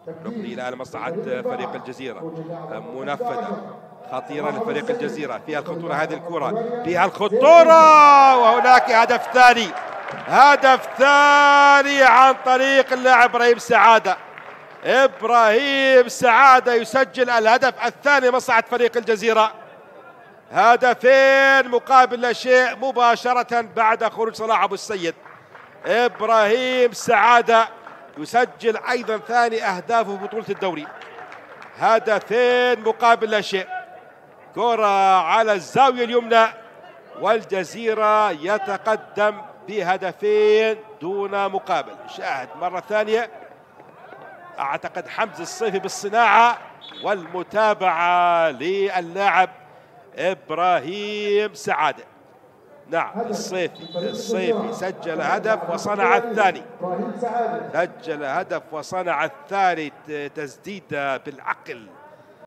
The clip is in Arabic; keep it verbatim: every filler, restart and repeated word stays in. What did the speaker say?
نبني الآن مصلحة فريق الجزيرة. منفذة خطيرة لفريق الجزيرة، فيها الخطورة هذه الكرة، فيها الخطورة، وهناك هدف ثاني، هدف ثاني عن طريق اللاعب إبراهيم سعادة. إبراهيم سعادة يسجل الهدف الثاني مصلحة فريق الجزيرة. هدفين مقابل لا شيء مباشرة بعد خروج صلاح أبو السيد. إبراهيم سعادة يسجل أيضا ثاني أهدافه في بطولة الدوري. هدفين مقابل لا شيء. كرة على الزاوية اليمنى والجزيرة يتقدم بهدفين دون مقابل. شاهد مرة ثانية، أعتقد حمز الصيفي بالصناعة والمتابعة للاعب إبراهيم سعادة. نعم الصيفي الصيفي سجل هدف وصنع الثاني، سجل هدف وصنع الثاني، تسديدة بالعقل